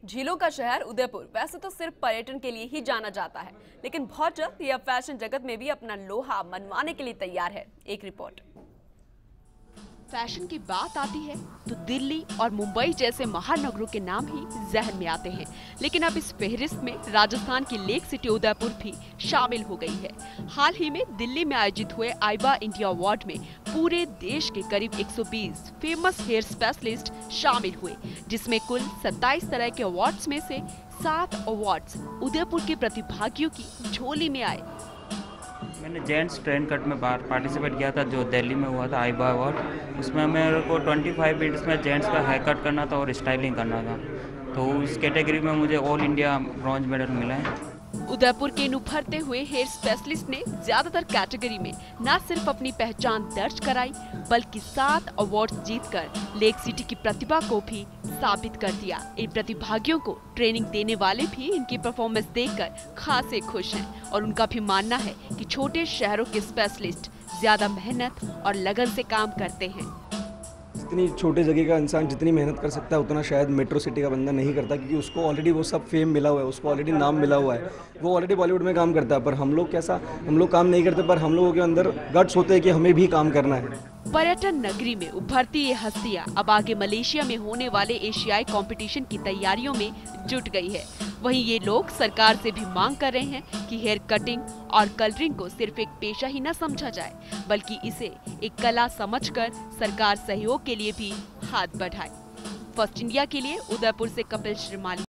झीलों का शहर उदयपुर वैसे तो सिर्फ पर्यटन के लिए ही जाना जाता है, लेकिन बहुत जल्द यह फैशन जगत में भी अपना लोहा मनवाने के लिए तैयार है। एक रिपोर्ट। फैशन की बात आती है तो दिल्ली और मुंबई जैसे महानगरों के नाम ही जहन में आते हैं, लेकिन अब इस फहरिस्त में राजस्थान की लेक सिटी उदयपुर भी शामिल हो गई है। हाल ही में दिल्ली में आयोजित हुए आईबा इंडिया अवार्ड में पूरे देश के करीब 120 फेमस हेयर स्पेशलिस्ट शामिल हुए, जिसमें कुल 27 तरह के अवार्ड्स में से 7 अवार्ड्स उदयपुर के प्रतिभागियों की झोली में आए। मैंने जेंट्स ट्रेन कट में पार्टिसिपेट किया था जो दिल्ली में हुआ था आईबा अवार्ड। उसमें मेरे को 25 मिनट्स में जेंट्स का हेयर कट करना था और स्टाइलिंग करना था, तो उस कैटेगरी में मुझे ऑल इंडिया ब्रॉन्ज मेडल मिला है। उदयपुर के इन उभरते हुए हेयर स्पेशलिस्ट ने ज्यादातर कैटेगरी में न सिर्फ अपनी पहचान दर्ज कराई, बल्कि 7 अवार्ड्स जीतकर लेक सिटी की प्रतिभा को भी साबित कर दिया। इन प्रतिभागियों को ट्रेनिंग देने वाले भी इनकी परफॉर्मेंस देखकर खासे खुश हैं और उनका भी मानना है कि छोटे शहरों के स्पेशलिस्ट ज्यादा मेहनत और लगन से काम करते हैं। जितनी छोटे जगह का इंसान जितनी मेहनत कर सकता है उतना शायद मेट्रो सिटी का बंदा नहीं करता, क्योंकि उसको ऑलरेडी वो सब फेम मिला हुआ है, उसको ऑलरेडी नाम मिला हुआ है, वो ऑलरेडी बॉलीवुड में काम करता है। पर हम लोग कैसा, हम लोग काम नहीं करते, पर हम लोगों के अंदर गट्स होते हैं कि हमें भी काम करना है। पर्यटन नगरी में उभरती ये हस्तियां अब आगे मलेशिया में होने वाले एशियाई कंपटीशन की तैयारियों में जुट गई है। वहीं ये लोग सरकार से भी मांग कर रहे हैं कि हेयर कटिंग और कलरिंग को सिर्फ एक पेशा ही न समझा जाए, बल्कि इसे एक कला समझकर सरकार सहयोग के लिए भी हाथ बढ़ाए। फर्स्ट इंडिया के लिए उदयपुर से कपिल श्रीमाली।